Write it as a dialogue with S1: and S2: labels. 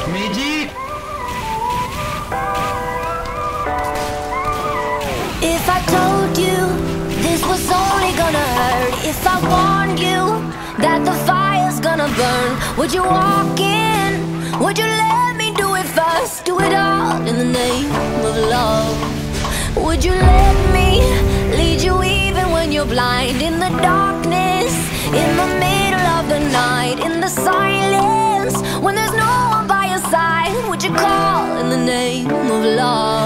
S1: Magic!
S2: If I told you this was only gonna hurt, if I warned you that the fire's gonna burn, would you walk in? Would you let me do it first? Do it all in the name of love. Would you let me lead you even when you're blind? In the darkness, in the middle of the night, in the silence, when there's no one by your side, would you call in the name of love?